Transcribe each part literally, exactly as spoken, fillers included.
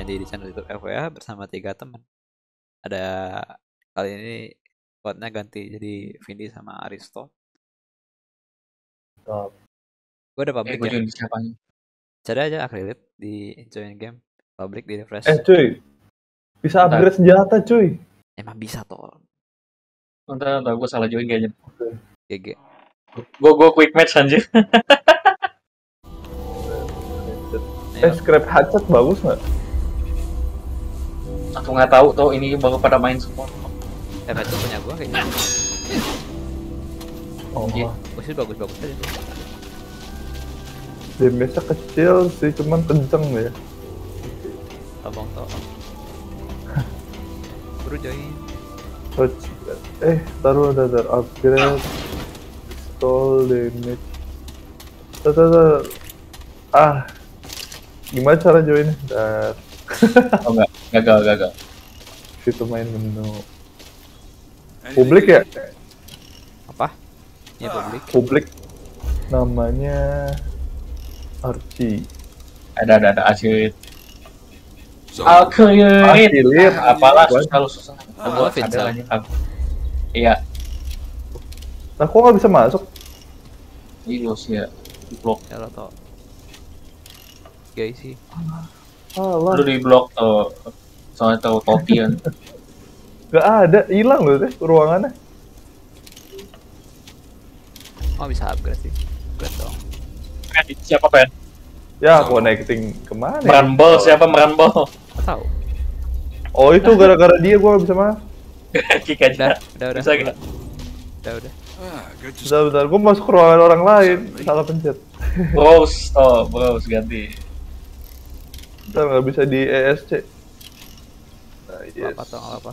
Vindi di channel YouTube F W A bersama tiga teman. Ada kali ini squadnya ganti jadi Vindi sama Aristo. Top. Gue udah Eh, public gue ya. join siapa nih? Cari aja Acrylit di join game, public di refresh. Eh cuy, bisa upgrade senjata cuy. Emang bisa toh. Bentar, bentar, gue salah join kayaknya. G G. Gue gue quick match anjir. Eh scrap hatchet bagus nggak? Aku nggak tahu tuh ini baru pada main semua. F itu punya gue kayaknya. Oh, Iya. Gue sih bagus-bagus aja tuh. damage-nya kecil sih, cuman kenceng ya. Tolong tolong. Baru join. Touch. Eh, taruh ada ada upgrade. Stall damage. Tar, tar, tar. Ah, gimana cara join? Dar. Oh enggak, gagal gagal. Situ main menu. Publik ya? Apa? Ya publik. Publik. Namanya Archie. Ada ada ada asyik. Alkayit. Alkayit. Apalah susah lu susah. Gua Ada Vincent. lagi aku. Iya, Nah, kok nggak bisa masuk? iya sih ya. Di blok. Ya lo tau. Guys sih. Alah, Lu di blok tuh. Soalnya tahu Totian. nggak ada, hilang loh teh ruangannya. Oh bisa upgrade sih. Upgrade dong. Siapa pen? Ya, connecting kemana? ya? Merambol siapa merambol? Gak tau. Oh, itu gara-gara dia gua nggak bisa masuk. Kick Udah, aja. udah, udah. Bisa gak? Udah, udah. Bentar, bentar, gua masuk ke ruangan orang lain, salah pencet. Browse, oh browse ganti. Bentar, nggak bisa di E S C. Nah, yes. Apa tau apa?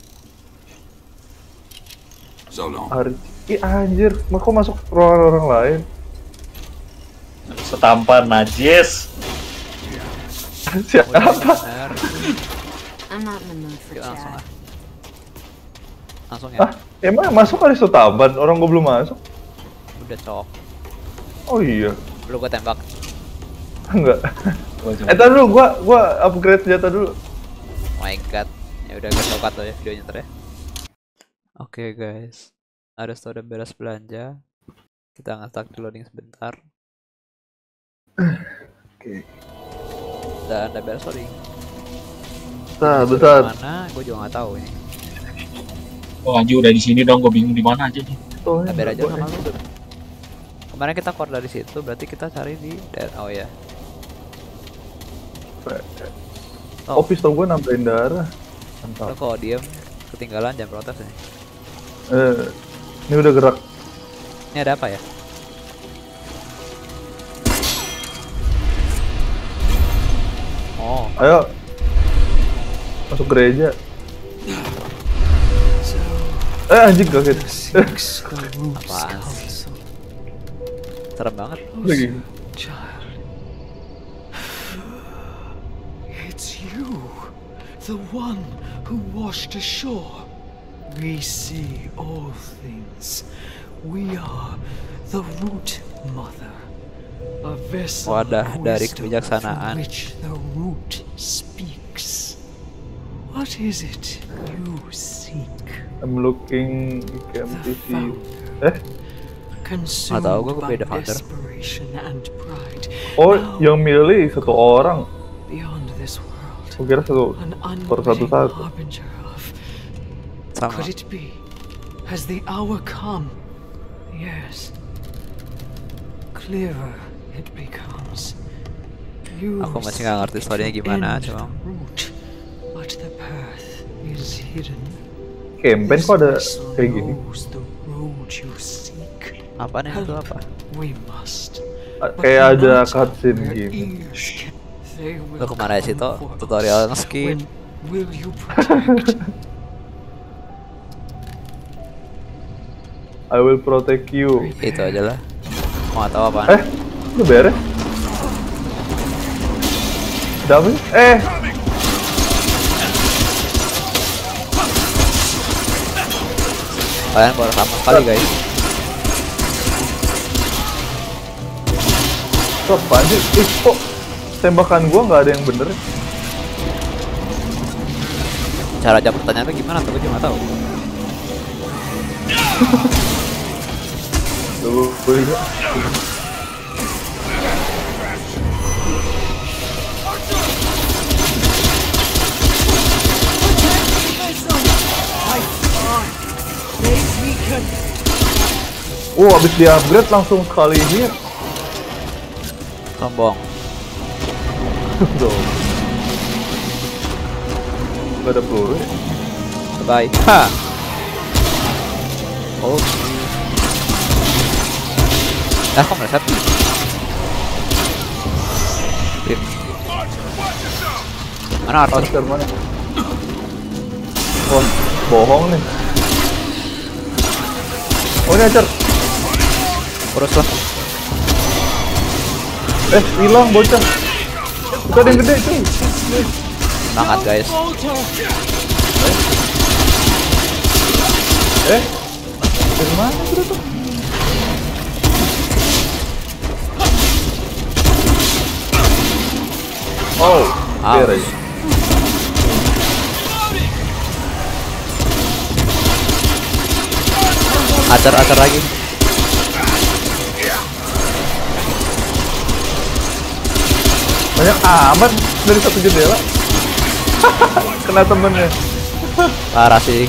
Archie, ih anjir, mah kok masuk ke ruangan orang lain? Setampan najis. Siapa? Bener. I'm not in the mood for Yuk langsung chat. ah. Langsung ya. Ah, emang masuk kali Tamban? Orang gua belum masuk. Udah cok. Oh iya, Lu gua tembak. enggak. Gua coba. Eh, tar dulu, gua gua upgrade senjata dulu. Oh my god. Ya udah gue coba tuh ya videonya ntar ya. Oke guys. Aristo udah beres belanja. Kita nge-stuck di loading sebentar. Oke. Dan udah beres loading. Nah, bentar. Mana? Gue juga nggak tahu ini. Oh anjir udah di sini dong, gue bingung di mana aja nih. Oh, Kita beres aja sama lu. Kemarin kita keluar dari situ, berarti kita cari di daerah. Oh ya. Oh, pistol gua nambahin darah. Lo Mantap. kalau diem ketinggalan jangan protes ya. Eh, ini udah gerak. Ini ada apa ya? Oh, Ayo. Masuk gereja. Eh, anjing kaget. apaan sih? Serem banget. Lagi. It's you, the one who washed ashore. We see all things. We are the root mother. A vessel Wadah of dari wisdom kebijaksanaan. from which the root speaks. What is it you seek? I'm looking The K M T V. founder, Eh, consumed tahu, gua by beda founder. desperation and pride. oh, Now, yang milih satu orang. beyond this world, Gua kira satu an per satu unwitting satu. harbinger of. Sama. Could it be? Has the hour come? Yes. Clearer it becomes. You Aku masih nggak ngerti seek story-nya to gimana, end cuma- the root, but the path is hidden. Campaign kok ada This vessel kayak gini? knows the road you seek. Apa nih itu apa? We must. A- But Kayak the ada mountain cutscene where gini. ears can- they will Lo kemana sih come toh? for Tutorial us. nge-skip. When will you protect? I will protect you. Itu aja lah. Mau nggak tahu apaan? Eh, lu beres? Ada apa sih? Eh, Kalian baru sama sekali guys. itu apaan sih? Eh, kok tembakan gua nggak ada yang bener? cara jawab pertanyaannya gimana tuh, gue cuma tahu. Dulu boleh nggak? Oh, abis di upgrade langsung sekali hit. Sombong. Tuh. Gak ada peluru ya? Bye. Ha. Oh. Eh, kok meleset? Rip. Mana Arthur? Monster mana? Oh, bohong nih. Oh, ini Archer. Urus lah. Eh, hilang bocah. Itu ada yang gede cuy. Semangat guys. Eh, dari mana itu tuh? Oh, beres. Acar-acar lagi. Banyak amat dari satu jendela. Kena temennya. Parah sih.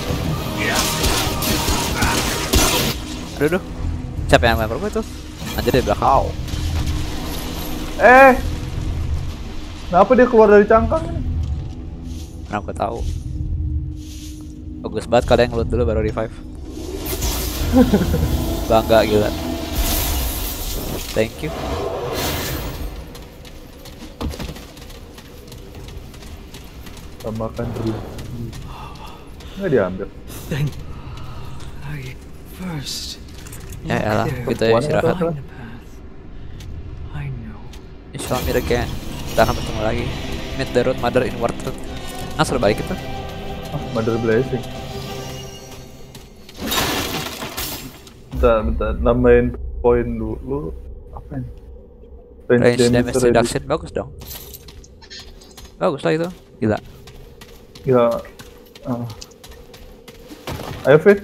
Aduh, aduh. Siapa yang lempar gue tuh? Anjir di belakang. Eh, kenapa dia keluar dari cangkang ini? Mana gue tahu. Bagus banget kalian ngeloot dulu baru revive. Bangga gila. Thank you. Tambahkan dulu. Nggak diambil. Then I first Ya elah, look kita there, istirahat. find the path. I know. Insya meet again. Kita akan bertemu lagi. Meet the road mother in War Truth. Nah, suruh balik kita. Ah, Mother Blessing. Bentar, bentar, nambahin poin dulu. Apa ini? Range damage reduction. reduction bagus dong. Bagus lah itu. Gila. Ya. Uh. Ayo Fit.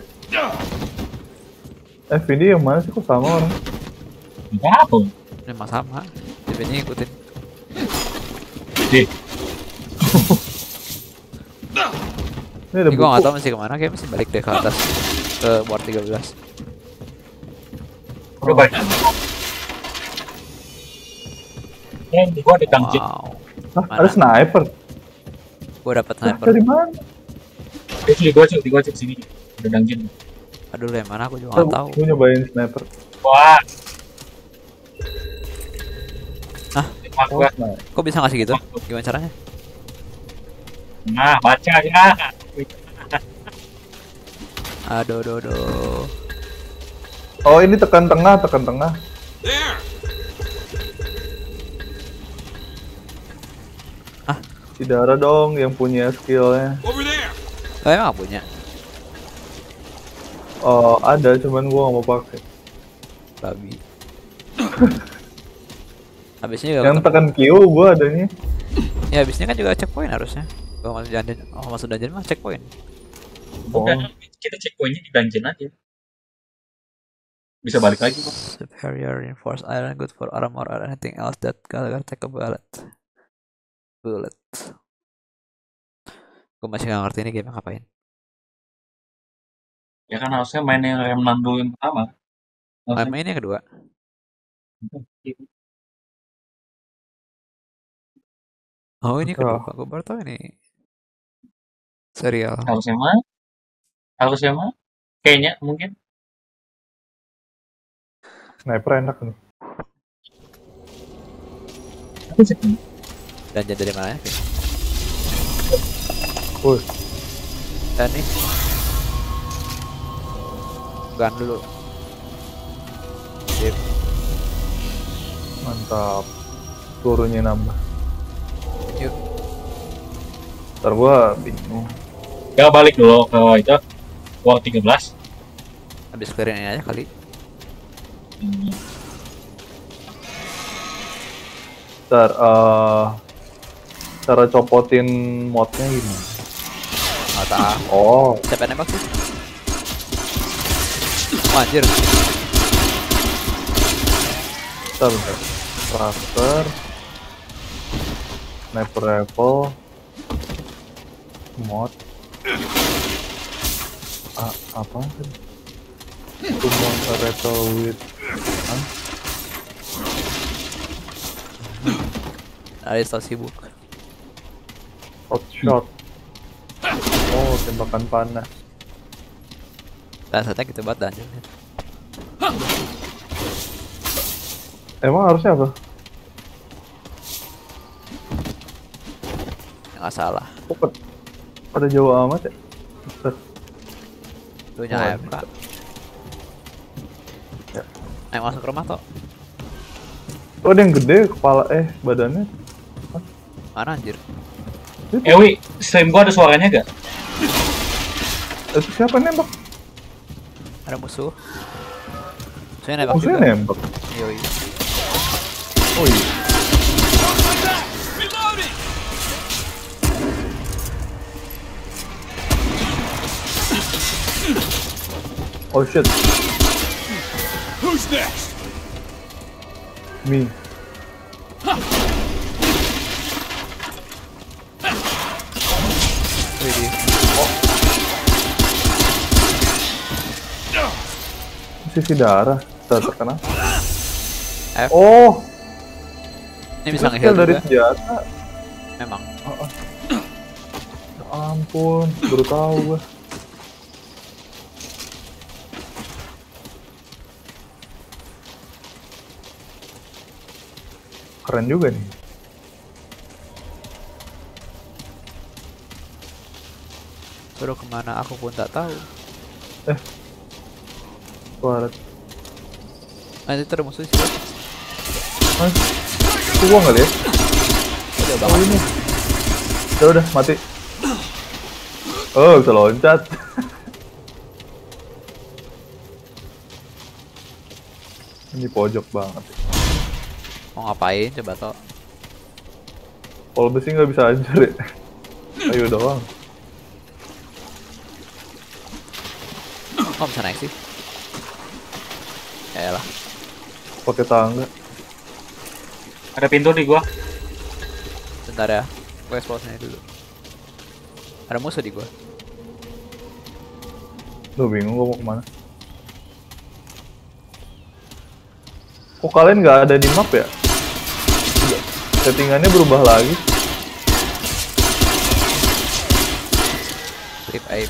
Eh Vini yang mana sih, kok sama orang? Enggak apa. Ini mah sama. Tapi ini ikutin. Deh. Ini ada Ini gua buku. nggak tahu masih kemana. Kayak masih balik deh ke atas ke War tiga belas. Coba. Ya, ini gua ada dungeon. Wow. Hah, Mana? ada sniper. Gua dapat Hah, sniper. dari mana? Eh, sini gua cek, di gua cek sini. Ada dungeon. Aduh, yang mana aku juga nggak tahu. Gue nyobain sniper. Wah. Hah? Mak Oh, gua. sniper. Kok bisa ngasih gitu? Gimana caranya? Nah, baca ya. Aduh, aduh, aduh. Oh, ini tekan tengah, tekan tengah. Hah? Si Dara dong yang punya skillnya. Oh, emang nggak punya? Oh, ada, cuman gua nggak mau pakai. Babi. Habisnya juga Yang ketemu- tekan Q gua adanya. Ya habisnya kan juga checkpoint harusnya. Kalau masuk dungeon, oh masuk dungeon mah checkpoint. Oh, Udah, kita cek poinnya di dungeon aja. Bisa balik lagi kok. Superior reinforced iron, good for armor or anything else that can take a bullet. Bullet. Gue masih nggak ngerti ini game ngapain. Ya kan harusnya main yang Remnant dulu yang pertama. Harusnya Main ini yang kedua. gitu. Oh ini Betul. kedua. Gue baru tahu ini serial. Harusnya mah. Harusnya mah. Kayaknya mungkin. sniper enak nih. Tapi sih. Dungeon dari mana ya? Vin? Woi, Dan nih. Gun dulu. Sip. mantap. Turunnya nambah. Yuk. Ntar gua bingung. Ya balik dulu ke itu. War tiga belas. Habis clearin ini aja kali. Hmm. Ntar, uh, cara copotin modnya gimana? Nggak tahu. Oh, Siapa yang nembak sih? Oh, anjir. bentar, bentar. Crafter. Sniper rifle. Mod. Ah, apa sih? Summon a rifle with. Hah? Ada sibuk. Hot shot. Oh, tembakan panas. Rasanya gitu banget dungeon. Emang harusnya apa? Nggak salah. Kok pada- pada jauh amat ya? Bentar. Lu nya Oh, A F K. Ya. Ayo masuk ke rumah toh. Oh, ada yang gede kepala eh badannya. Mana anjir? Eh Wi, stream gua ada suaranya gak? Itu siapa nembak? Ada musuh. Saya nembak Maksudnya juga. nembak. Yoi. Oh iya. Oh shit. Who's next? Me. Widih. Sisi darah. Ter terkena. F. Oh, Ini bisa itu nge-heal skill dari juga. senjata. Memang. Ya ampun, baru tahu gua. Keren juga nih. Suruh kemana aku pun tak tahu. Suara. Nanti itu ada musuh di situ. Mas, itu gua nggak lihat. Udah Oh banget. ini. Udah udah mati. Oh bisa loncat. Ini pojok banget. Mau ngapain coba toh? Kalau besi nggak bisa hancur ya. Ayo doang. Kok bisa naik sih? Ya lah. Pakai tangga. Ada pintu di gua. Bentar ya. Gue explosinya dulu. Ada musuh di gua. Duh bingung gua mau kemana. Kok kalian nggak ada di map ya? Udah, settingannya berubah lagi. Flip aim.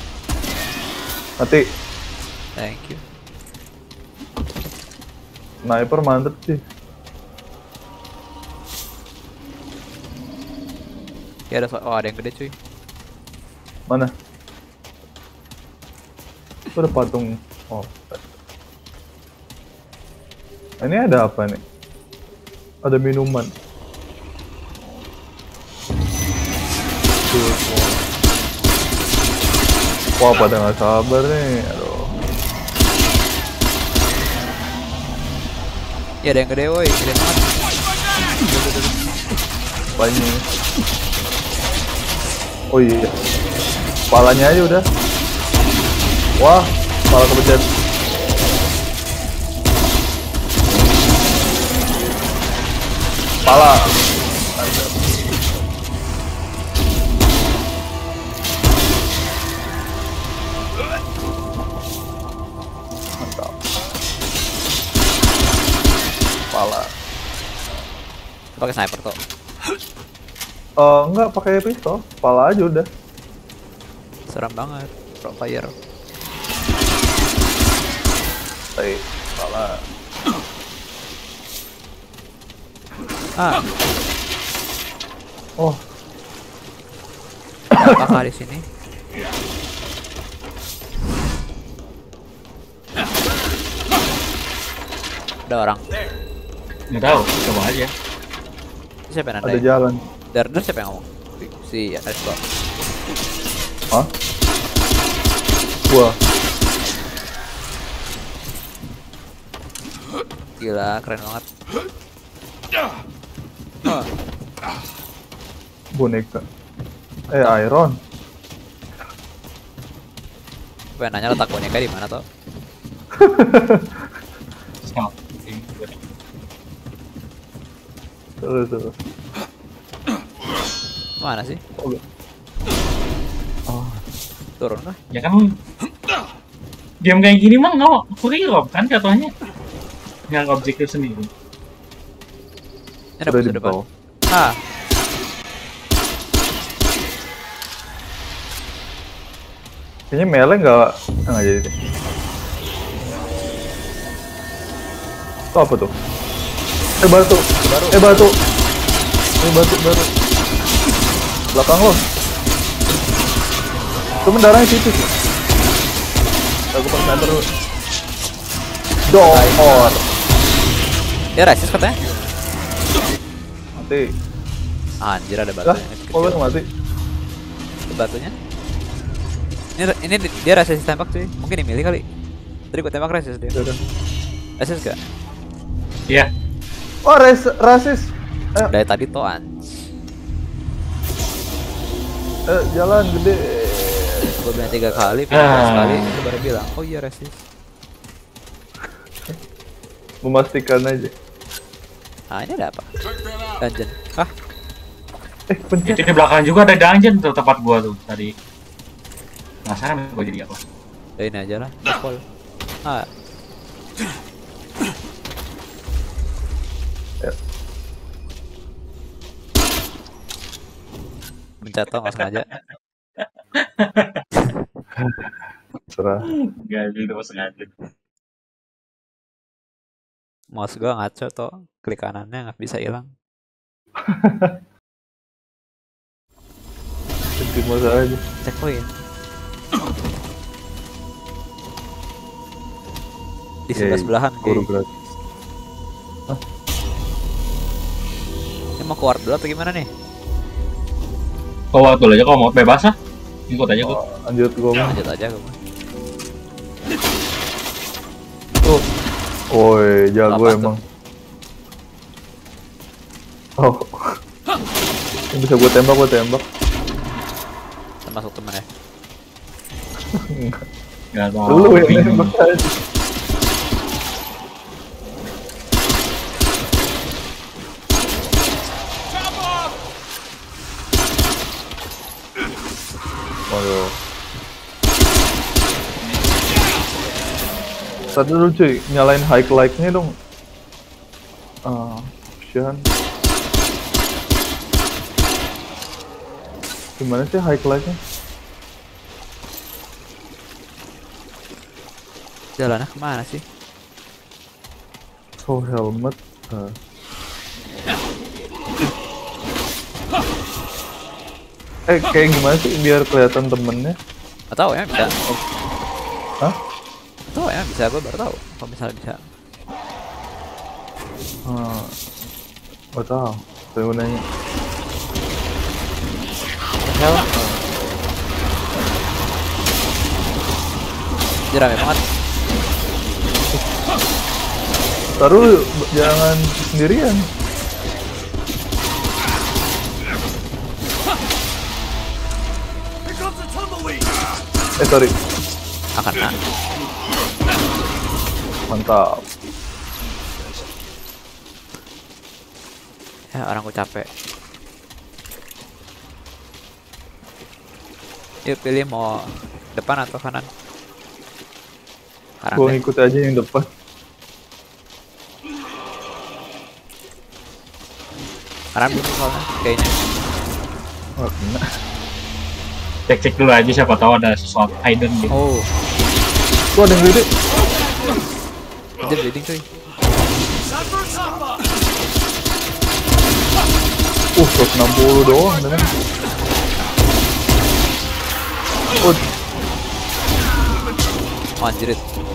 Mati. Thank you. Sniper mantep sih. Ya ada so- oh ada yang gede cuy. Mana? Itu ada patung. Oh. Ini ada apa nih? Ada minuman. Tuh, wah. Wah, pada nggak sabar nih. Aduh. Ya ada yang gede woi, gede banget. Apanya? Oh iya. Kepalanya aja udah. Wah, kepala kepencet. Kepala. Mantap. Mantap. Kepala. Pakai sniper toh. Eh enggak pakai pistol, kepala aja udah. Seram banget. Pro fire. Tapi kepala. Ah, Oh, apakah di sini? Ada orang. Nggak tahu, coba aja. Siapa yang ada nandain? jalan. Dar dar siapa yang ngomong? Si Arisbo. Hah? Gua. Gila, keren banget. Oh, Boneka. Eh, Iron. pengen nanya letak boneka di mana toh? Siap. Terus terus. Mana sih? Oh, Turun kah? Ya kan game kayak gini mah nggak free roam kan katanya. Yang objektif sendiri. Ini ada udah musuh di depan. bawah. Ah, Kayaknya melee nggak nggak jadi deh. Itu apa tuh? Eh batu, eh batu, eh batu baru. Belakang lo. Itu mendarahnya situ sih. Aku pakai terus. Door. dia rasis katanya. Mati. Anjir ada Lah, batunya. kok lu mati? Ada batunya. Ini ini dia rasis tembak cuy. Mungkin dimilih kali. Tadi gua tembak rasis dia. Udah. Rasis gak? Iya. Oh, res rasis. Eh, Dari tadi toh anj. eh jalan gede. Gua bilang tiga kali, pindah Ah. sekali, itu baru bilang, oh iya rasis. Memastikan aja. Ah ini ada apa? Dungeon. Ah, Eh, pencet. Itu di belakang juga ada dungeon tuh tempat gua tuh tadi. Penasaran gua jadi apa? ya ini aja lah. Gaspol. Ah, pencet toh nggak sengaja. Serah. Enggak itu pas sengaja. Mouse gua ngaco toh, klik kanannya nggak bisa hilang. Penting masalah aja. Checkpoint. Di Yeay, sebelah sebelahan. guru Guru. gratis. Ini mau keluar dulu atau gimana nih? Kau waktu aja kalau mau bebas ah. Ikut aja gua. Oh, lanjut gua mah. Lanjut aja gua. Tuh. Woi, jago Apa tuh? emang. Oh. Ini bisa gua tembak, gua tembak. Termasuk temen ya. Enggak tahu. Lu yang bingung. nembak aja. Waduh. Tadi dulu cuy, nyalain high like-nya dong. Ah, option. Gimana sih high like-nya? Jalannya kemana sih? Oh, helmet. Ah. Eh, kayak gimana sih biar kelihatan temennya? Gak tau ya bisa. Hah? Gak tau ya bisa, gua baru tahu kalau misalnya bisa. Ah, gak tau. Saya mau nanya. Hell. Dia rame banget. Taruh jangan sendirian. Eh sorry, Akan nak. mantap. Ya orang gua capek. Yuk pilih mau depan atau kanan. Kanan Gua deh. ngikut aja yang depan. Kanan dulu soalnya kayaknya. Oh, kena. Cek-cek dulu aja siapa tahu ada sesuatu hidden gitu. Oh, Gua ada yang gede. dia bleeding cuy. Uh, seratus enam puluh doang dengan. Oh, Oh, anjirit.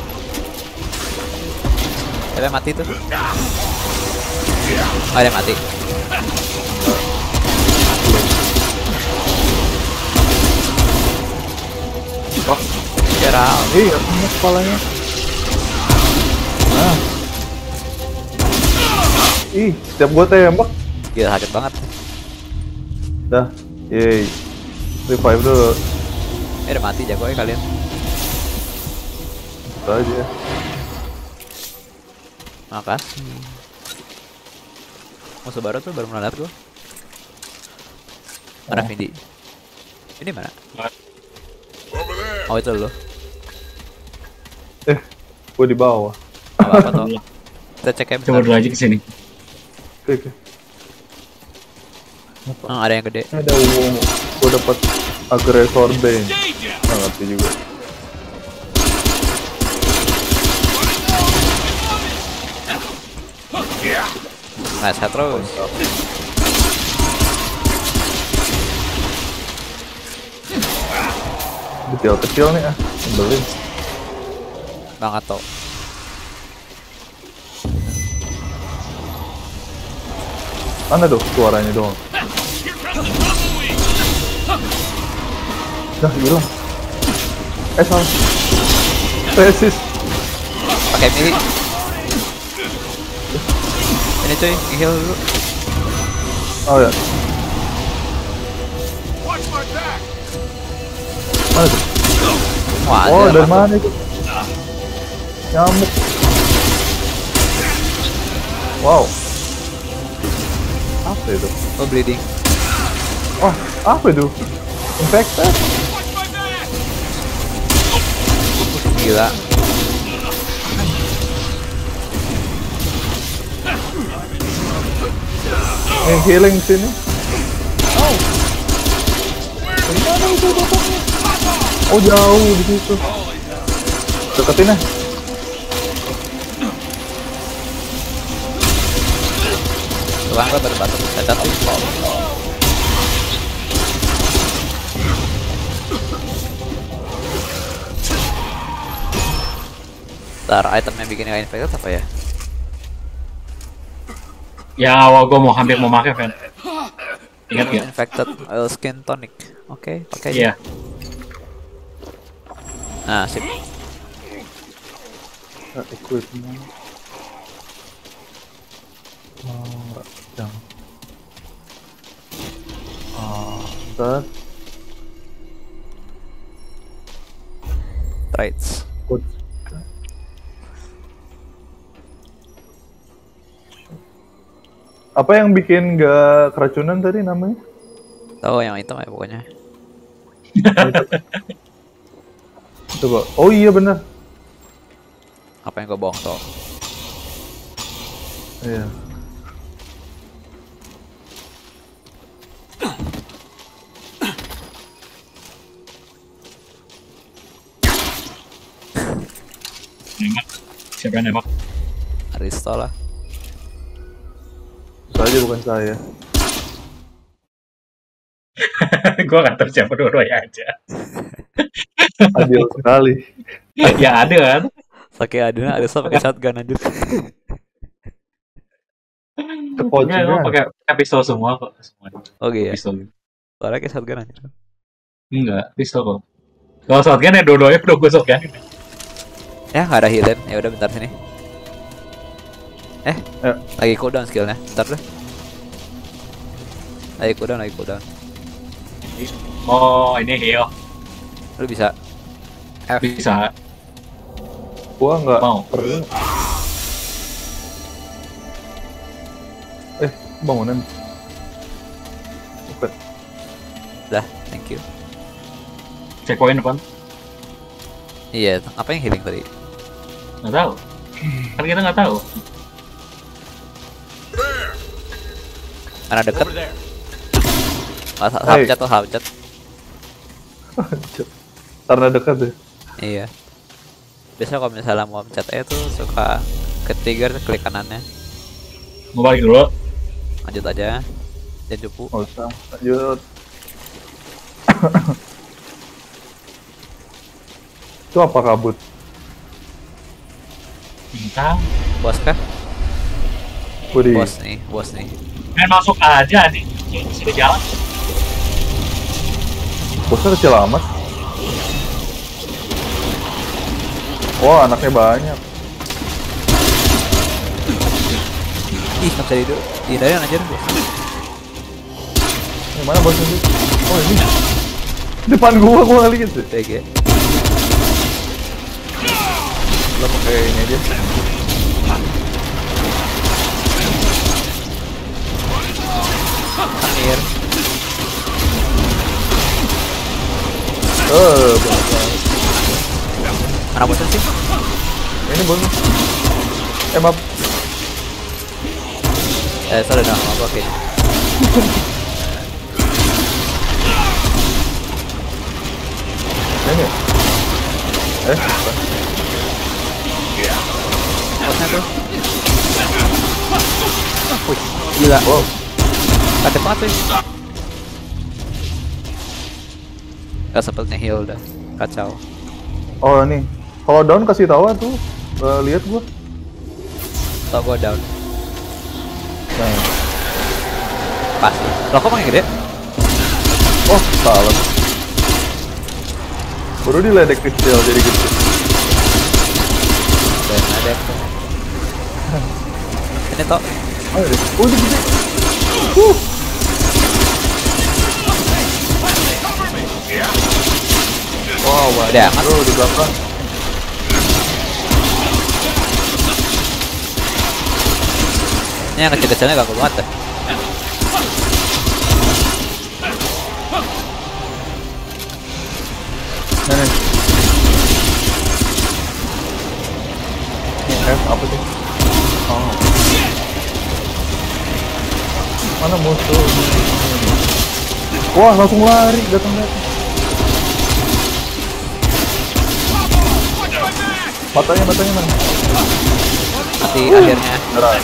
Ada mati tuh. Oh, ada mati. oh, Geralt. iya, kena kepalanya. Nah. Ih, setiap gua tembak, Gila sakit banget. dah. Yeay. Revive dulu. Eh, udah mati jago ya kalian. Itu aja. Makasih. Musuh baru tuh baru melihat gua. Mana Oh. Vindi? Ini mana? Over there. Oh itu lo. Eh, gua di bawah. Apa-apa tuh. Kita cek ya Coba bentar. dulu aja kesini. Oke, oke. Hmm, ada yang gede. Ini ada uang. Gua dapat agresor bane. Nggak ngerti juga. Nah, saya terus. Detail kecil nih ah. Nyebelin. Banget tuh. Mana tuh suaranya doang? Dah hilang. Eh salah. Resist. Pakai mili. Ini cuy, heal dulu. Oh ya. Watch my back. Mana tuh? Wah, Oh ada dari apa mana itu? Nyamuk. Wow. Apa itu? tuh? Oh, bleeding. Wah, apa itu? Infected? Watch my back. Gila. Yang healing sini. Oh. Dari mana itu bapaknya? Oh jauh di situ. Deketin ya. Tuang gua baru batu. Cacat sih. Ntar item yang bikin gak infected apa ya? Ya awal gua mau hampir mau pakai Fen. Ingat ya? Infected oil skin tonic. Oke, pakai aja. Iya. Nah, sip. Nah, equipment. Oh, yang. Ah, that. Traits. Good. Apa yang bikin gak keracunan tadi namanya? Tahu yang hitam ya pokoknya. Coba. Oh iya benar. Apa yang gue bohong tuh? Iya. Nembak. Siapa yang nembak? Aristo lah. Saja bukan saya. Gua nggak tahu siapa dua-duanya aja. Adil sekali. Ya ada kan? Pakai aduna Aristo pakai shotgun anjir. Enggak, Kepocongnya. gua pakai pakai pistol semua kok. Semua. Oke ya. Pistol. Soalnya kayak shotgun anjir. Enggak, pistol kok. Kalau shotgun ya dua-duanya udah gue shotgun. Ya nggak ada healing. Ya udah bentar sini. Eh, Ya. lagi cooldown skillnya. Bentar deh. Lagi cooldown, lagi cooldown. Oh, ini heal. Lu bisa F. Bisa. Gua nggak Mau. perlu. Eh, bangunan. Oke. Dah, thank you. Checkpoint depan. Iya, apa yang healing tadi? Nggak tahu. Kan kita nggak tahu. Karena deket. Over there. Oh, Hey. hapcat tuh hapcat. Karena dekat deh. Iya. Biasanya kalau misalnya mau pencet E tuh suka ke trigger klik kanannya. Mau balik dulu. Lanjut aja. Dan cupu. Nggak usah. Lanjut. Itu apa kabut? Minta. Bos kah? Budi. Bos nih, bos nih. Main masuk aja nih. Sudah jalan. Bosnya kecil amat. Wah, anaknya banyak. Ih, nggak bisa dihidup. Dihindarin aja bos. Yang mana bosnya sih? Oh ini. Depan gua, gua nggak lihat sih. P G. Lo pakai ini aja. Amir. Eh, bagus. Mana bosan sih? Ini bonus. Eh maaf. Eh, sorry dah, apa oke. Ini ya? Eh, apa? Bosnya tuh. Wih, gila. Wow. Kaget banget sih. Gak sempet nge-heal dah. Kacau. Oh nih, kalau down kasih tahu tuh. Uh, lihat gua. Tau gua down. Nah. Pasti. Loh kok makin gede? Oh, salah. Baru diledek kecil jadi gede. Dan ada yang tuh. Ini toh. Oh, ini. Oh, ini gede. Uh. Wow, wow. Udah amat. Bro, di belakang. Ini yang kecil-kecilnya gak banget deh. Nah, nih. Ini F apa sih? Oh. Mana musuh? Wah, langsung lari datang-datang. Matanya, matanya mana? Mati akhirnya. Beneran.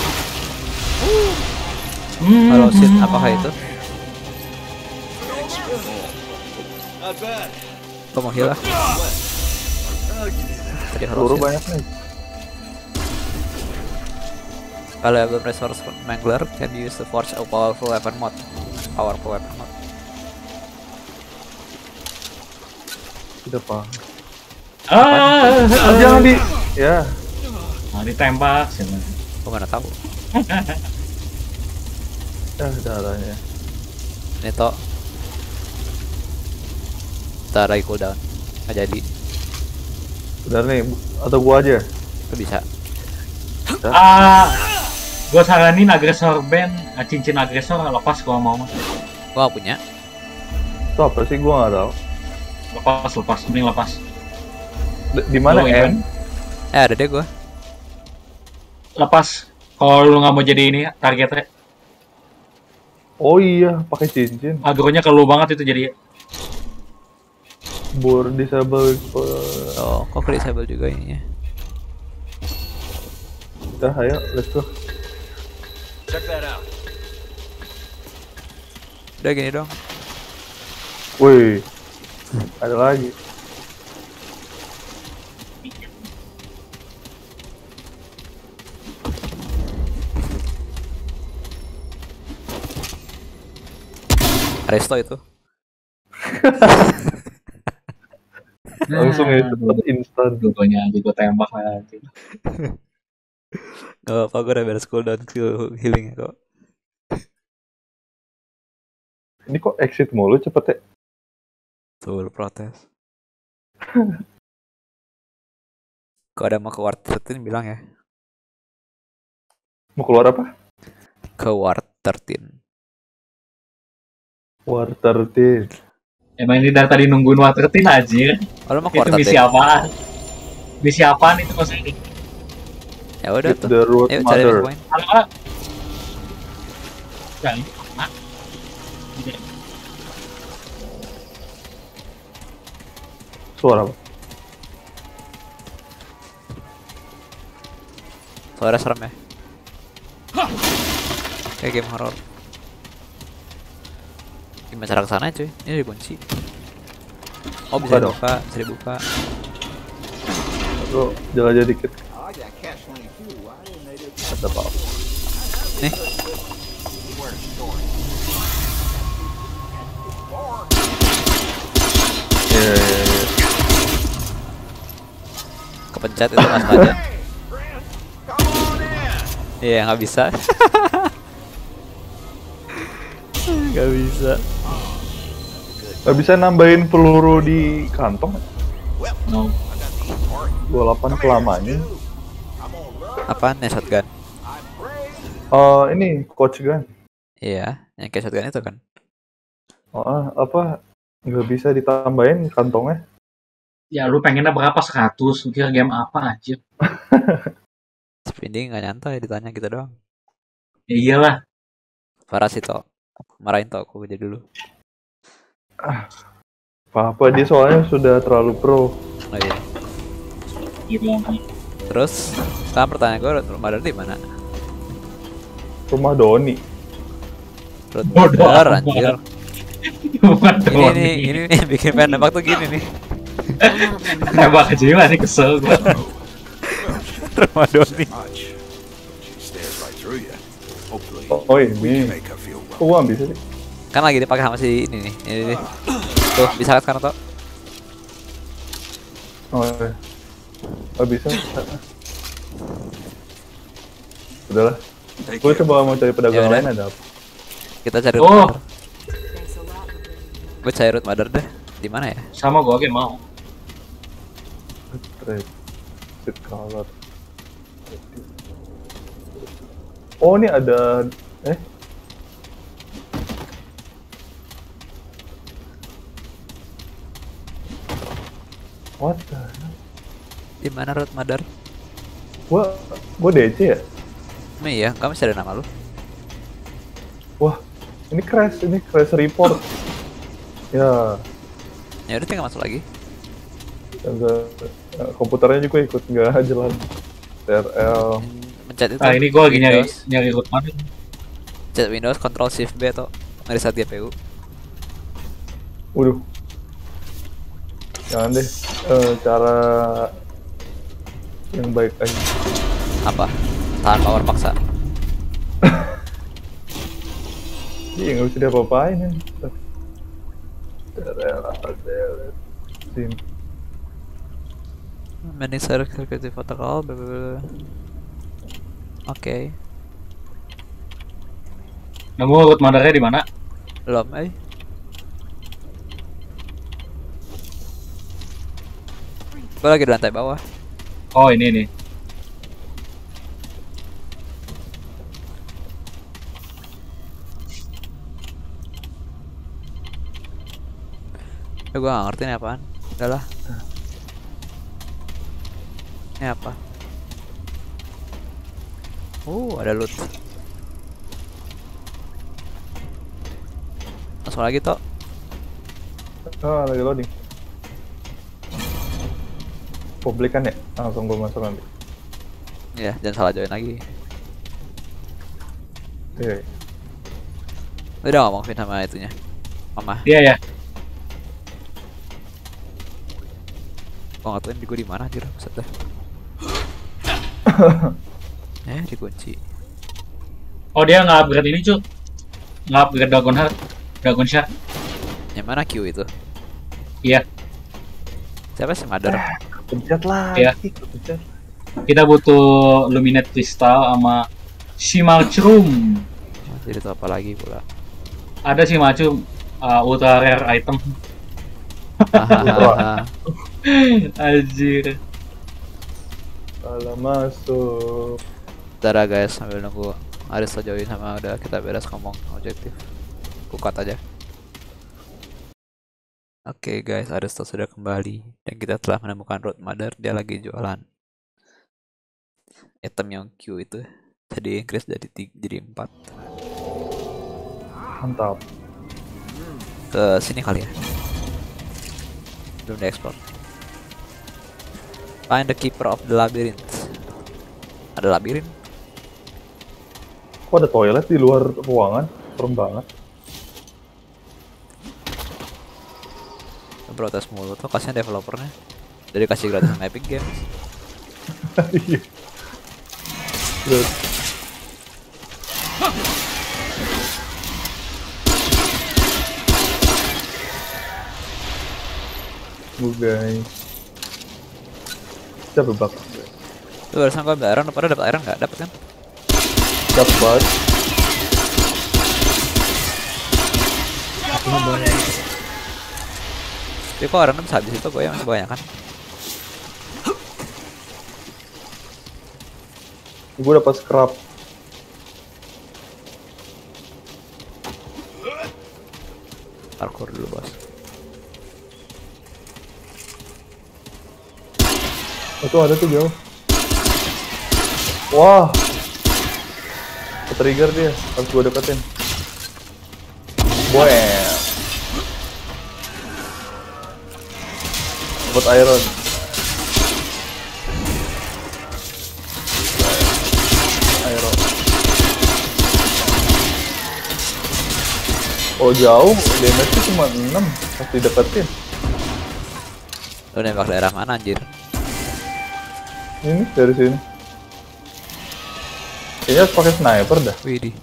Kalau sit apakah itu? Kok mau heal lah? Tadi Peluru harus hit. banyak nih. Valuable resource mangler can be used to forge a powerful weapon mod. Powerful weapon mod. Tidak paham. Ah, Ah, jangan di. Ya. nah, ditembak siapa? Gua mana tahu. Ya darahnya. Ini toh. Tarai cooldown. Nggak jadi. Udah nih, atau gua aja. Itu bisa. Ah, gua saranin agresor band, ah, cincin agresor lepas kalau mau. Gua nggak punya. Itu apa sih? Gua nggak tahu. Lepas, lepas, mending lepas. D- Di mana Lu M? Ivan? Eh ada deh gua. Lepas. Kalau lu nggak mau jadi ini targetnya, Oh iya, pakai cincin. agronya ke lu banget itu jadi. Bur disable. Oh, kok ke disable juga ininya. Udah, ayo, let's go. Check that out. Udah gini dong. Wih, ada lagi. Resto itu. Langsung itu instan. Dua-duanya aja gua tembak aja. Gak apa-apa, gue udah beres cooldown ke healing kok. Ini kok exit mulu cepet ya? Tuh protes. Kalau ada mau ke Ward thirteen bilang ya. Mau keluar apa? Ke Ward thirteen. War thirteen. Emang ini dari tadi nungguin watertin aja. Oh, lu mau ke Ward Itu misi thirteen? apaan? Misi apaan itu maksudnya? Ya udah Get tuh. the road Ayo cari mother. poin. Halo. Ya, ini apa? Suara apa? Suara serem ya. Kayak game horror. Gimana cara kesana cuy? Ini dikunci. Oh bisa Buka dong. dibuka, bisa dibuka. Bro, jalan-jalan dikit. Ada apa? Nih. Iya, iya, iya. Kepencet itu nggak sengaja. Iya nggak bisa. Nggak bisa. Gak bisa nambahin peluru di kantong? No. dua puluh delapan kelamanya. Apaan ya shotgun? Oh, ini coach gun. Iya, yang kayak shotgun itu kan. Oh, ah, apa nggak bisa ditambahin kantongnya? Ya lu pengennya berapa? seratus? Lu kira game apa aja? Spending nggak nyantai ditanya kita doang. Ya iyalah. Parah sih toh. Marahin toh aku jadi dulu. Apa dia soalnya sudah terlalu pro. Oh iya. Gitu. Terus sekarang pertanyaan gue, rumah dari di mana? Rumah Doni. Road Bodoh Mother, amat. anjir. Bukan Ini doang nih, ini nih bikin pengen nembak tuh gini nih. I'm not the Nembak aja lah nih, kesel gua. Rumah Doni. She stares right through you. Hopefully, Oh, oh we ini. can make her feel Kok welcome. gua bisa sih? Kan lagi dipakai sama si ini nih. Ini nih. Tuh, bisa kan sekarang toh? Oh, iya. Oh bisa. Udahlah. Take Gue care. coba mau cari pedagang Ya udah. lain ada apa? Kita cari Oh. root mother. Thanks a lot for bringing me. Gue cari root mother deh. Di mana ya? Sama gua oke mau. Red. Seed color. Oh, ini ada eh What the hell? Di mana root mother? Gua gua D C ya? Nah, iya, kamu masih ada nama lu. Wah, ini crash, ini crash report. Ya, Ya udah tinggal masuk lagi. enggak komputernya juga ikut nggak jalan. T R L. Mencet itu. Nah, ini gua lagi nyari Windows. nyari root mana. Mencet Windows Control Shift B atau ngereset G P U. Waduh. Jangan deh. Eh, cara yang baik aja. Apa? Tahan power paksa. Iya, nggak bisa diapa-apain ya. T R L, T R L, sim. Mending security protocol. bla, bla, bla. Oke. Nemu root mothernya di mana? Belum, eh. Gue lagi di lantai bawah. Oh, ini nih. Ya gue gak ngerti nih apaan. Udah lah. Ini apa? Uh, ada loot. Masuk lagi toh. Ah, lagi loading. Publik kan ya? Langsung gue masuk nanti. Ya, jangan salah join lagi. Iya. Lu udah ngomong Vin sama itunya, Mama. Iya ya. Gua nggak tahu ini gue di mana anjir, buset dah. Eh, dikunci. Oh, dia nggak upgrade ini, cu. Nggak upgrade Dragon Heart, Dragon Shard. Yang mana Q itu? Iya. Siapa sih Mother? Pencet lagi. Iya. Pencet. Kita butuh Luminate Crystal sama Shimalchrum. Jadi itu apa lagi pula? Ada Shimalchrum uh, ultra rare item. Hahaha. Anjir. Salah masuk. Bentar guys, sambil nunggu Aristo join sama udah kita beres ngomong objektif. Kukat aja. Oke guys, Aristo sudah kembali dan kita telah menemukan root mother. Dia lagi jualan item yang Q itu. Tadi increase dari tiga jadi empat. Mantap. Ke sini kali ya. Belum diekspor. Find the keeper of the labyrinth. Ada labirin? Kok ada toilet di luar ruangan? Serem banget. Protes mulu tuh, kasihan developernya. Dari kasih gratis sama Epic Games. Iya. Terus. Bu guys. Siapa bak? Tuh barusan gua ambil iron, pada dapat iron nggak? Dapat kan? Dapat. Tapi kok iron bisa habis itu gue yang masih banyak kan? Gue dapat scrap. Parkour dulu bos. Itu ada tuh jauh. Wah. Trigger dia, harus gue deketin. Boy. Dapat iron. Iron. Oh jauh, damage-nya cuma enam pas dideketin. Lu nembak daerah mana anjir? Ini dari sini. Kayaknya harus pakai sniper dah. Widih.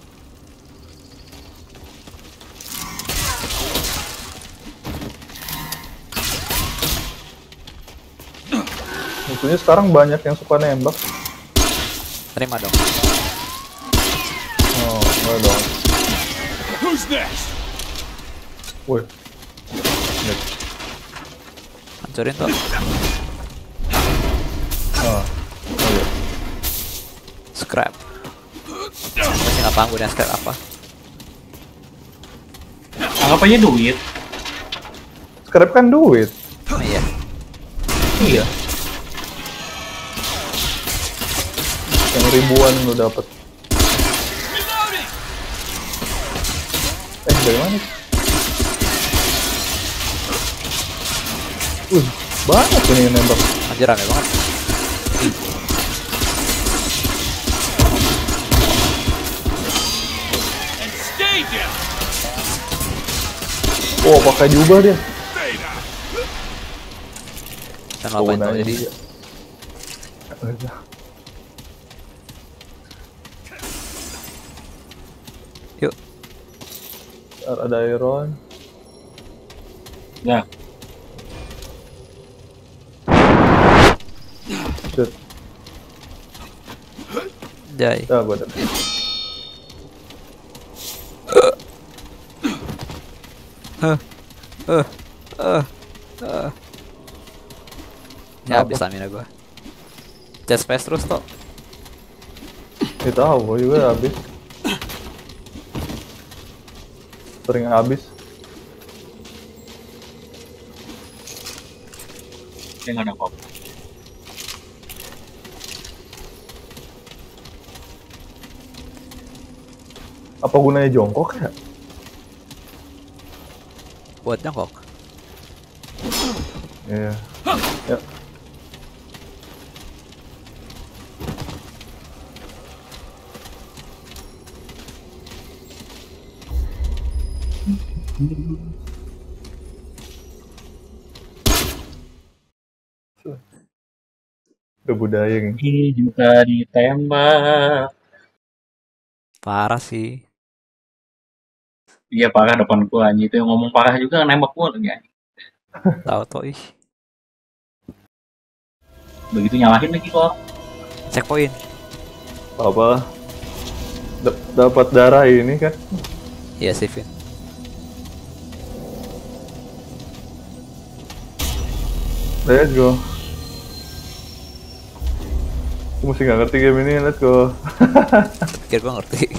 Musuhnya sekarang banyak yang suka nembak. Terima dong. Oh, enggak dong. Who's next? Woi. Nih. Hancurin tuh. Ah. Oh, iya. Scrap. Masih nggak paham gue dengan scrap apa. Anggap aja duit. Scrap kan duit. Oh, iya. Iya. Yang ribuan lu dapet. Eh dari mana? Wih, banyak ini yang nembak. Anjir rame banget. Stay down. Oh, pakai jubah dia. Stay down. Dan ngapain tuh nanya jadi? dia. Udah. Yuk. Ntar ada iron. Nah, Shit. Jai. Ya gua dapet. Huh. Uh. Uh. Uh. Ya habis stamina gua. Chest space terus toh. Ya tahu, gua juga habis. Sering habis. saya nggak ada kop. Apa gunanya jongkok ya? Buat jongkok. Iya. Ya. Udah budaya ini. Ini juga ditembak. Parah sih. Iya parah depan gua anjing, itu yang ngomong parah juga nembak gua lagi anjing. Tahu toh ih. Begitu nyalahin lagi kok. Checkpoint. Apa lah. D- dapat darah ini kan. Iya sih Vin. Let's go. Aku masih nggak ngerti game ini, let's go. Pikir gua ngerti.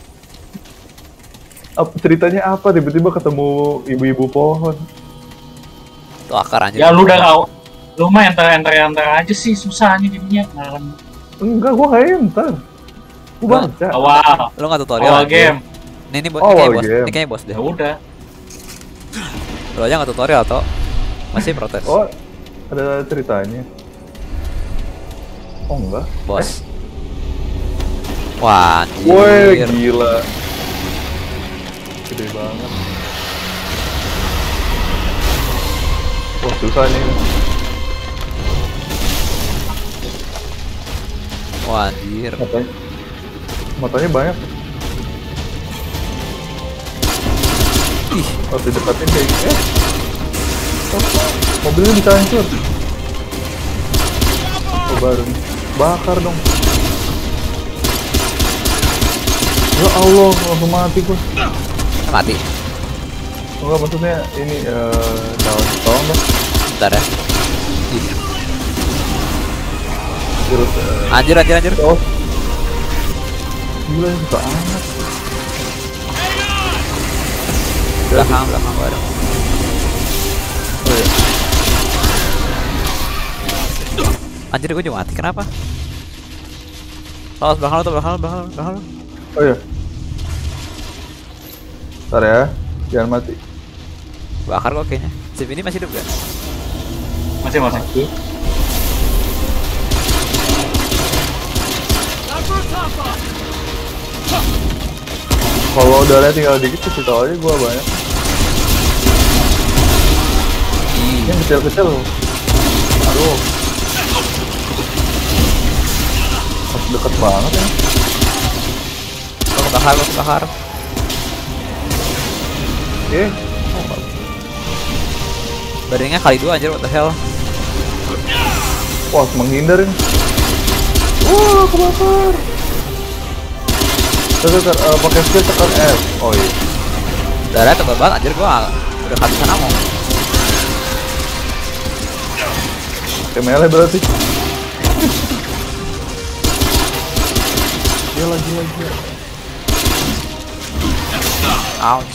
Apa, ceritanya apa? Tiba-tiba ketemu ibu-ibu pohon. Tuh akar anjir. Ya lu udah kau, lu mah enter enter enter aja sih susahnya jadinya. Nah, Enggak, gua nggak enter. Gua Gua- baca. awal, Lu nggak tutorial awal anjir. game. Ini ini bos, Oh, ini kayaknya awal bos, game. ini kayaknya bos deh. Ya udah. Lu aja nggak tutorial toh. Masih protes. Oh, ada ceritanya. Oh enggak. Bos. Wah, Woi, anjir. gila. Gede banget. Wah, susah nih. Wah, anjir. Matanya, matanya banyak. Ih, Harus dideketin kayak gini. Eh. Apa? Mobilnya bisa hancur. Oh, baru nih. Bakar dong. Ya Allah, langsung mati gua. mati. Enggak, maksudnya ini eh daun tolong dong. Bentar ya. Ih, Virus eh, anjir anjir anjir. oh, Gila yang suka amat. Belakang, belakang bareng. Oh iya. Anjir gue juga mati, kenapa? Awas belakang lo tuh, belakang lo, belakang lo, belakang lo. Oh iya. Ntar ya, jangan mati. Bakar kok kayaknya. Sim ini masih hidup gak? Masih masih. Kalau darahnya tinggal dikit kasih tau aja gua banyak. Yang kecil-kecil. Aduh. Pas deket banget ya. Lo kebakar, lo kebakar. Oke. Badannya kali dua anjir, what the hell. Wah, menghindar ini. Wah, kebakar. Tekan uh, pakai skill tekan F. Oh iya. Darah tebal banget anjir, gua udah kehabisan ammo. Pakai melee berarti. Gila gila gila. Ouch.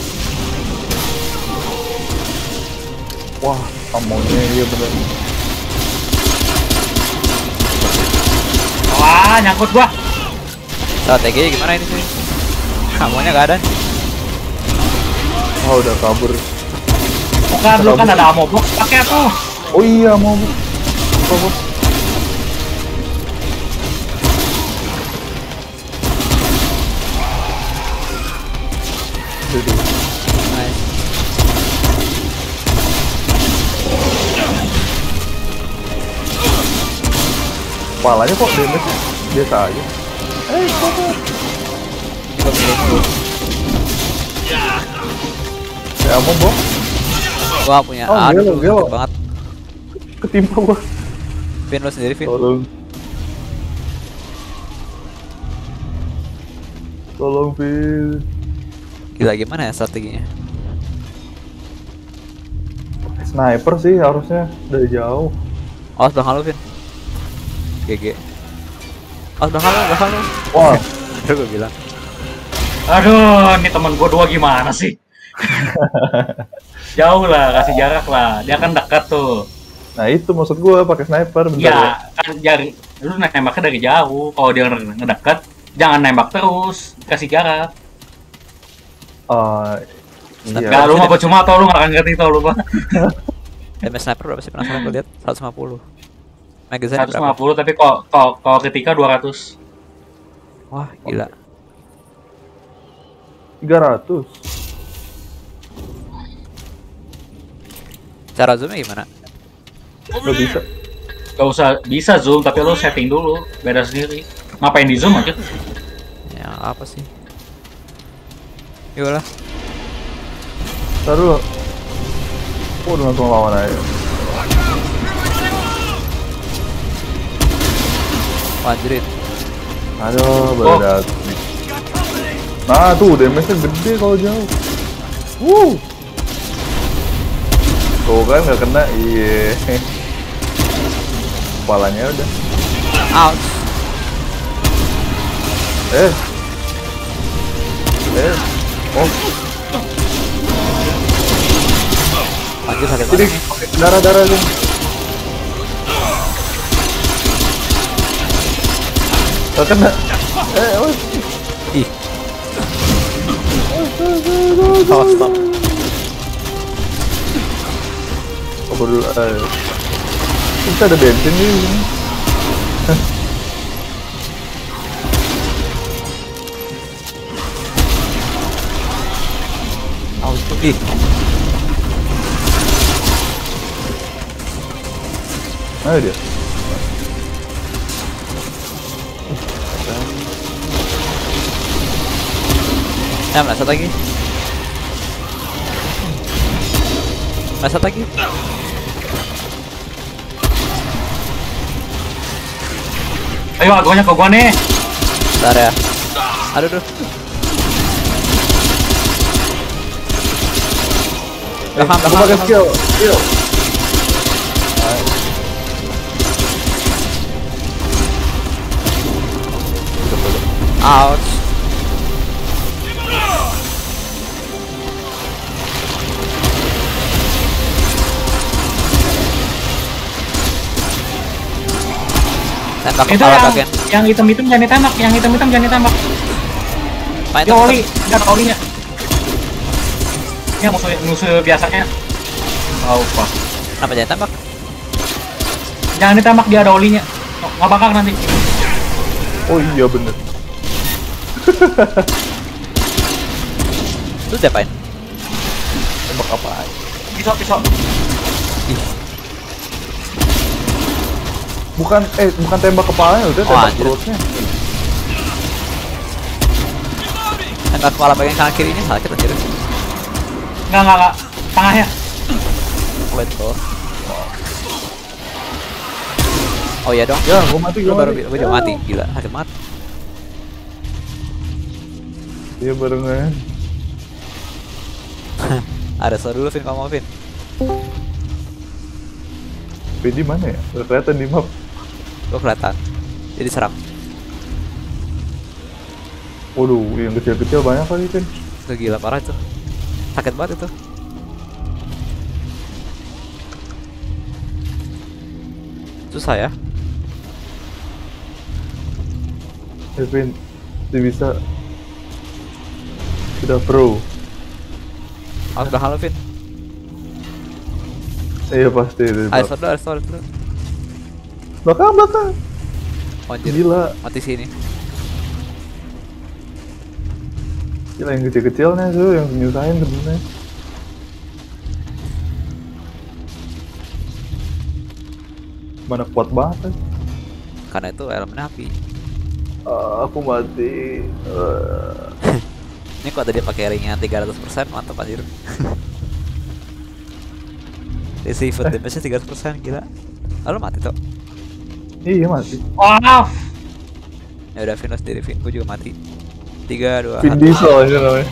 Wah, ammonya iya bener. Wah, nyangkut gua. Strategi gimana ini sih? Ammonya gak ada. Oh, udah kabur. Bukan, lu kan ada ammo box, pakai tuh. Oh iya, mau apa bos? Jadi, Nice. kepalanya kok damage biasa aja. Eh, kebakar. Ya, mau bos? Gua punya. Oh, Aduh, gila, gila. sakit banget. Ketimpa gua. Vin lo sendiri, Vin. Tolong. Tolong, Phil. Gila gimana ya strateginya? Sniper sih harusnya dari jauh. Awas belakang lo, Vin. G G. Awas belakang lo, belakang lo. Wah, Udah gue bilang. Aduh, ini temen gua dua gimana sih? Jauh lah, kasih jarak lah. Dia kan dekat tuh. nah itu maksud gua pakai sniper bentar. Ya, kan jari. Lu nembaknya dari jauh. Kalau dia ngedekat, jangan nembak terus, kasih jarak. Uh, iya. Gak, lu mah cuma atau lu nggak akan ngerti tau lu mah. Damage sniper berapa sih? Penasaran gue lihat. seratus lima puluh. Magazine seratus berapa? lima puluh tapi kok kalau kalau ketika dua ratus. Wah, gila. tiga ratus. Cara zoomnya gimana? Gak bisa. Gak usah bisa zoom tapi lu setting dulu, beda sendiri. Ngapain di zoom aja? Ya apa sih? Yolah. Ntar dulu. Oh, udah langsung lawan aja. Anjrit. Aduh, baru Oh. datang. Nah, tuh damage-nya gede kalau jauh. Wuh. Tuh kan nggak kena, iya. Kepalanya udah. Ouch. Eh. Eh. Oh, Anjir sakit jadi banget nih. darah-darah tuh. Nggak kena. Eh, oh. Ih. Stop, stop. Oh, baru, eh. Bisa ada bensin di sini. Ouch. Ih. Ayo dia. Ya, meleset lagi. Meleset lagi. Ayo agonya ke gua nih. Bentar ya. Aduh, duh. Belakang, Aku belakang, pakai belakang. skill. Skill. Ouch. Tembak Itu kepala yang bagian. yang hitam-hitam jangan ditembak, yang hitam-hitam jangan ditembak. Main Dia oli, ada olinya. Ya musuh musuh biasanya. Oh, fuck. Kenapa jangan tembak? Jangan ditembak, dia ada olinya. Oh, nggak bakal nanti. Oh iya bener. Lu diapain? Tembak apa aja. Pisau, pisau. Bukan, eh bukan tembak kepalanya, udah Oh, tembak anjir. perutnya. Tembak kepala bagian kanan kirinya sakit anjir. Nggak, nggak, nggak. Tengahnya. Wait tuh. Oh iya dong. Ya, gua mati, Lu gua baru mati. gua juga mati. Gila, sakit banget. Iya barengan. Ada so dulu Vin, kamu mau Vin. Tapi di mana ya? Nggak kelihatan di map. Gua kelihatan. Jadi serang. Waduh, yang kecil-kecil banyak kali kan. Itu gila parah itu. Sakit banget itu. Susah ya. Kevin, dia bisa. Sudah pro. Aku udah halo Vin. Iya pasti. Di Ayo map. saudara, saudara dulu. Belakang, belakang. Oh, anjir. Gila. Mati sini. Gila yang kecil-kecilnya tuh yang nyusahin sebenarnya. Mana kuat banget. Karena itu elemen api. Ah, aku mati. Ah. Ini kok tadi pakai ringnya tiga ratus persen, mantap anjir. Di seafood damage-nya tiga ratus persen, gila. Lalu mati tuh. Iya mati. Maaf. Ya udah Vin, sendiri Vin, gue juga mati. tiga, dua, Vin satu. Diesel aja namanya.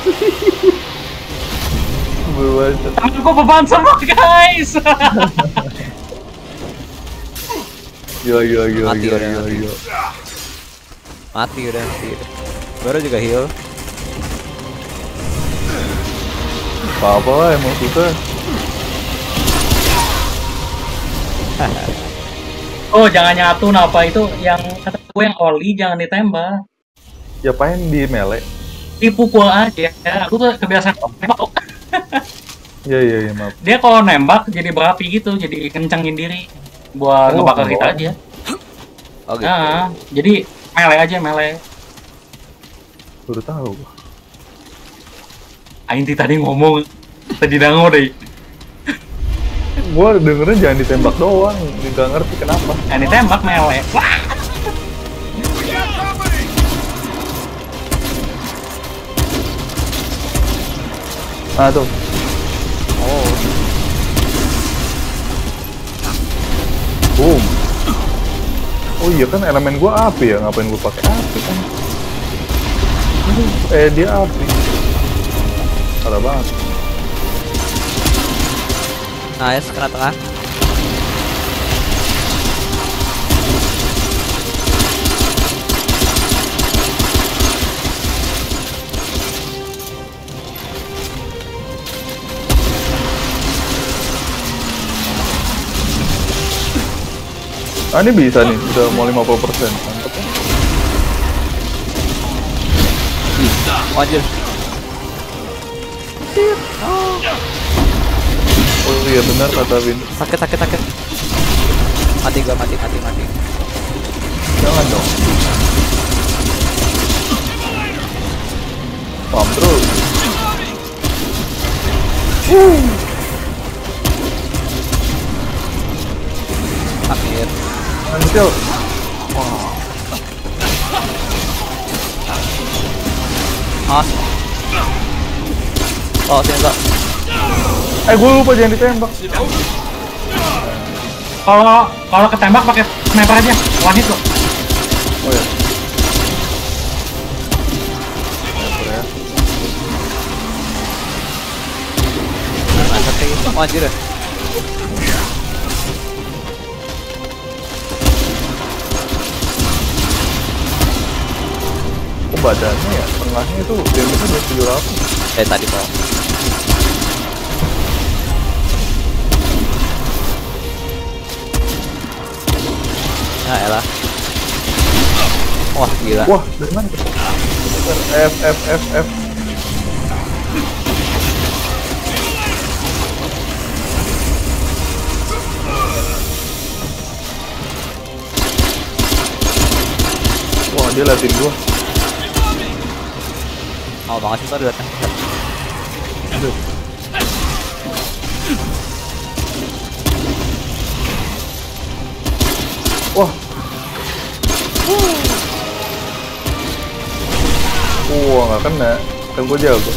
Berbaca. Tanganku beban semua, guys. Gila gila gila Mati gila udah, gila, mati. gila. Mati udah, mati udah. Baru juga heal. Apa-apa lah emang susah. Oh, jangan nyatu apa itu yang kata gue yang oli jangan ditembak. Ya paling di melee. Dipukul aja. Aku tuh kebiasaan nembak. Iya iya iya maaf. Dia kalau nembak jadi berapi gitu, jadi kencengin diri buat Oh, ngebakar oh. kita aja. Oh gitu. Nah, jadi melee aja melee. Baru tahu. Ainti tadi ngomong tadi dango deh. Gua dengernya jangan ditembak doang, nggak ngerti kenapa. Yang ditembak melee. Wah, Ah tuh. Oh, Boom. Oh iya kan elemen gua api ya, ngapain gua pakai api kan? Eh dia api. Parah banget. nice, kena tengah. Ah ini bisa nih, udah mau lima puluh persen. Mantap ya. Oh, anjir. Oh iya benar kata Vin. Sakit, sakit, sakit. Mati gua, mati, mati, mati. Jangan dong. Pam terus. Akhir. Hancur. Mas. Oh, sini kok. Eh gue lupa jangan ditembak. kalau kalau ketembak pakai sniper aja, one hit loh. Oh ya. Sniper ya. Mantap kayak gitu. Oh, anjir. Oh badannya ya, tengahnya itu damage-nya udah tujuh ratus. Eh, tadi kok. Nah, elah. Wah, gila. Wah, dari mana? F F F F. Wah, dia liatin gua. Mau banget sih tadi datang. Aduh. Wah. Wah, nggak kena. Kan gua jago.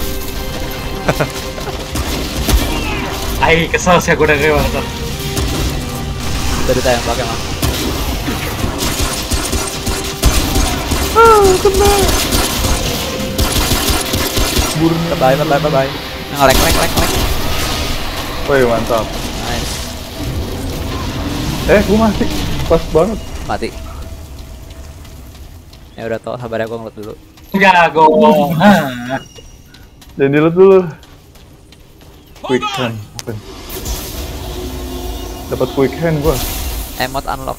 Ay, kesel sih aku udah kayak banget. Dari tayang pakai mah. Ah, kena. Burung. Bye bye bye bye. Nah, lek lek lek lek. Wih, mantap. Nice. Eh, gua mati. Pas banget. Mati. Ya udah tau, sabar ya, gua ngelut dulu. Jago. Hah. Jangan di-loot dulu. Quick hand. Open. Dapat quick hand gua. Emote unlocked.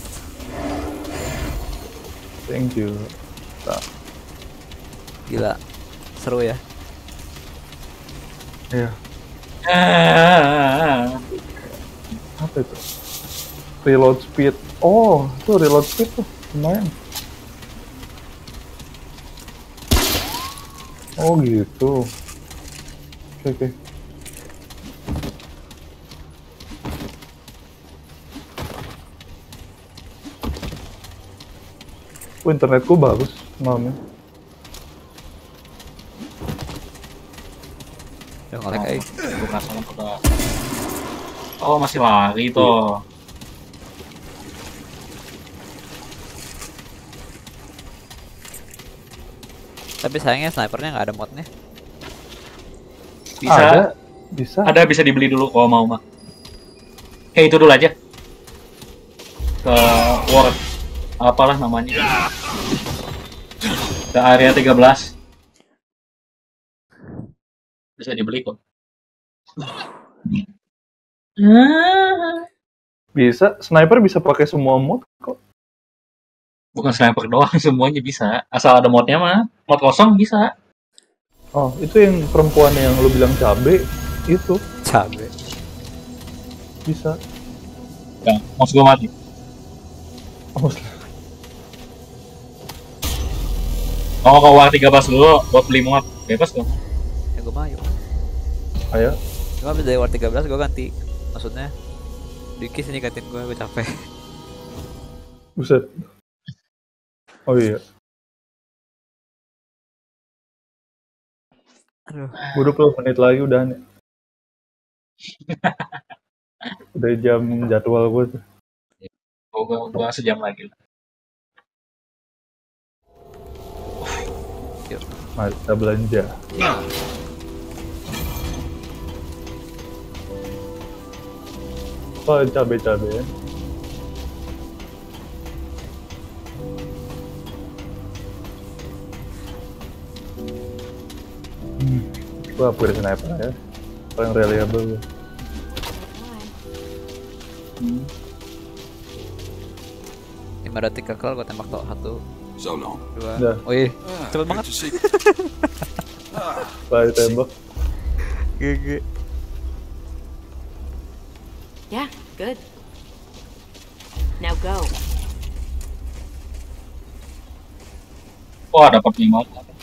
Thank you. Nah, Gila. Seru ya. iya. Ah. Apa itu? Reload speed. Oh, itu reload speed tuh. Lumayan. Oh gitu. Oke oke. Oh, internetku bagus malamnya. Udah ngelek aja. Gue penasaran udah. Oh, masih lari tuh. Tapi sayangnya snipernya nggak ada modnya. Bisa. Ada, bisa. Ada bisa dibeli dulu kalau mau mah. Kayak itu dulu aja. Ke World apalah namanya. Ke area tiga belas. Bisa dibeli kok. Bisa. Sniper bisa pakai semua mod kok. Bukan sniper doang, semuanya bisa. Asal ada modnya mah. Mod kosong bisa. Oh, itu yang perempuan yang lu bilang cabe itu Cabe. bisa. Ya, mouse gue mati. Oh, Kalau ke War tiga belas dulu buat beli mod, bebas dong. Ya gue mah yuk. ayo. Cuma abis dari War tiga belas gue ganti. Maksudnya Diki sini gantiin gue, gue capek. Buset. Oh iya. Aduh. Udah dua puluh menit lagi udah nih. Udah jam jadwal gue tuh. Oh, gua, gua sejam lagi. Mari kita belanja. Oh, cabe-cabe ya. Hmm. Gua upgrade sniper ya. Paling reliable ya. Fine. lima detik kekel gue tembak tuh satu, So long. dua. Udah. Wih, Ah, cepet good banget. to see. Bye tembak. G G. Yeah, good. Now go. Wah, dapat lima.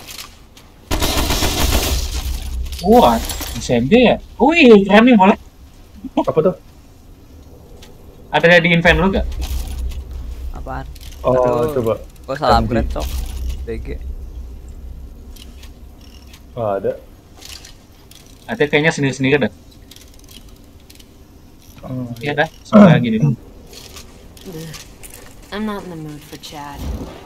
Wah, S M G ya? Wih, keren nih, boleh. Apa tuh? Ada di invent lu gak? Apaan? Oh, Aduh. coba. Gue salah M G. upgrade cok. D G. Oh, ada. Ada kayaknya sendiri-sendiri dah. Hmm. Iya dah, soalnya gini. Ugh. I'm not in the mood for Chad.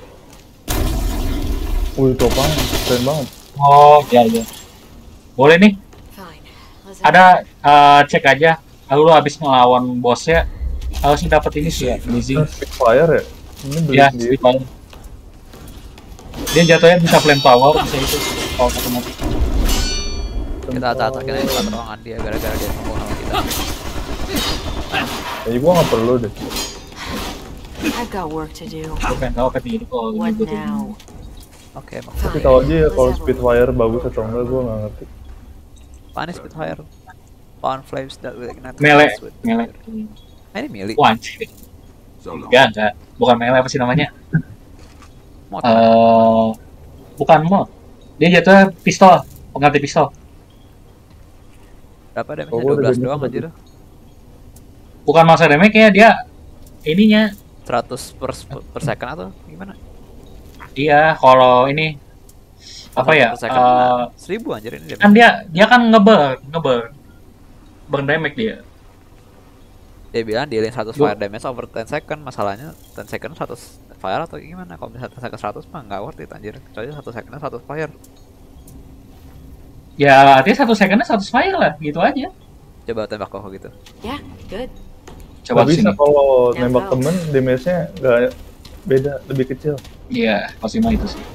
Wih, topang keren banget. Oh, iya iya. Boleh nih, Fine. Let's ada eh, cek aja. Lalu lu habis ngelawan bosnya, harusnya dapat ini sih ya, blazing. Spitfire ya? Ini beli Ya, sendiri. Spitfire. Dia jatuhnya bisa flame power, bisa itu. Kalau ketemu. Kita atak-atakin aja tempat ruangan dia gara-gara dia sombong sama kita. Kayaknya gua nggak perlu deh. I've got work to do. Gue pengen tahu apa nih kalau What gitu. now? Oke, okay, Tapi tahu aja ya kalau Spitfire bagus atau enggak, gue nggak ngerti. Panis Spitfire. On flames that will ignite. Melee, with- melee. Ah, ini melee. Wah, anjir. So long. Enggak, enggak. Bukan melee apa sih namanya? Mod. Eh, bukan mod. Dia jatuhnya pistol, pengganti pistol. Berapa damage-nya? Oh, gua dua belas udah doang damage anjir. Bukan masa damage kayak dia ininya. seratus per, per second atau gimana? Iya, kalau ini apa ya? Per second, eh, seribu anjir ini damage. kan dia dia kan ngeburn, ngeburn. Burn damage dia. Dia bilang dealing seratus Gua- fire damage over ten second. Masalahnya ten second seratus fire atau gimana? Kalau misalnya ten second seratus mah nggak worth it anjir. Kecuali satu second seratus fire. Ya, artinya satu secondnya seratus fire lah, gitu aja. Coba tembak koko gitu. Yeah, good. Coba Nggak bisa sini. kalau Ya, nembak tahu. temen, damage-nya nggak beda, lebih kecil. Iya, pasti mah itu sih.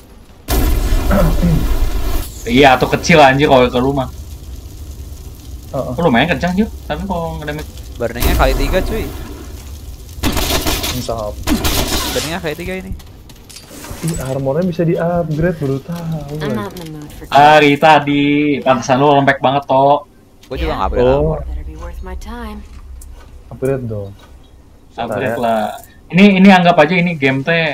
Iya, atau kecil anjir kalau ke rumah. Heeh. Oh, lumayan kencang juga, tapi kalau ngedamage Burningnya kali tiga cuy. Entah apa. Burningnya kali tiga ini. Ih, armornya bisa di-upgrade, baru tahu. I'm lagi. not in the mood for chat. Hari tadi, pantesan lu lembek banget toh. Gue juga Ya. nggak upgrade Oh. armor. Better be worth my time. Upgrade dong. Upgrade Saya- lah. Ini ini anggap aja ini game teh.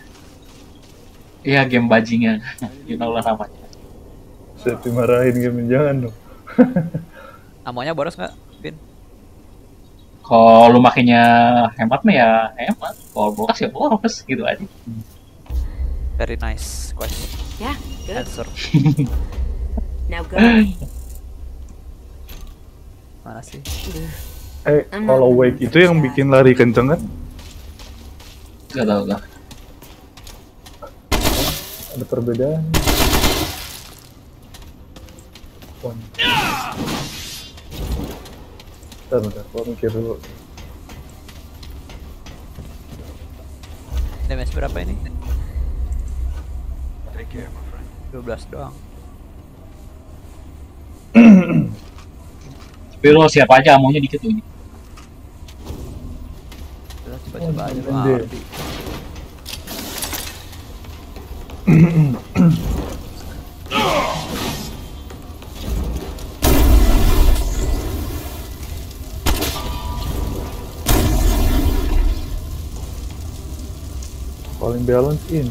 Iya, game bajingan. You know lah namanya. Saya dimarahin game, jangan dong. Amonya boros nggak, Vin? Kalau lu makinnya hemat mah ya hemat. Kalau boros ya boros gitu aja. Very nice question. Yeah, good. Answer. Now go. Mana sih? Eh, kalau Wake itu yang bikin lari kenceng kan? Gak tau lah. Ada perbedaan. One. Bentar, bentar, gua mikir dulu. Damage berapa ini? Take care, my friend. dua belas doang. Tapi lo siapa aja amonya dikit tuh ini. Kita coba-coba aja Oh, Bang. gede. Paling balance ini.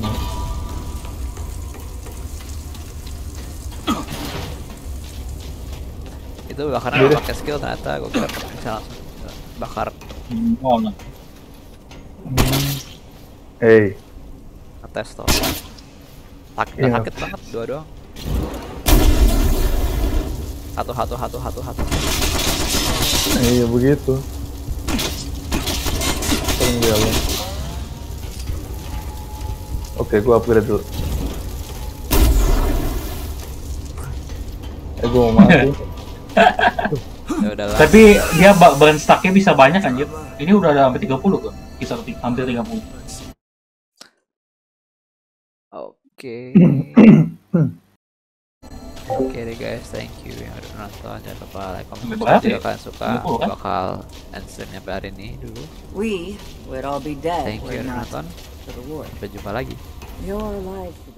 Itu bakaran nggak pakai skill ternyata. Gue kira bisa langsung bakar Hmm, oh, nah. Hey, ngetes toh. Sakit, Iya. sakit banget dua doang. Satu, satu, satu, satu, satu. iya begitu. Paling balance. Oke, gua upgrade dulu. Eh, gua mau mati. Ya udahlah. Tapi dia ba- burn stacknya bisa banyak anjir. Ini udah ada sampai tiga puluh kok. Kisar ti- hampir tiga puluh. Oke. Oke deh guys, thank you yang udah nonton. Jangan lupa like, comment, Sampai subscribe berapa jika ya? kalian suka. Sampai puluh kan? Bakal end streamnya sampai hari ini dulu. We would all be dead Thank you were yang udah not nonton. for the war. Sampai jumpa lagi. Your life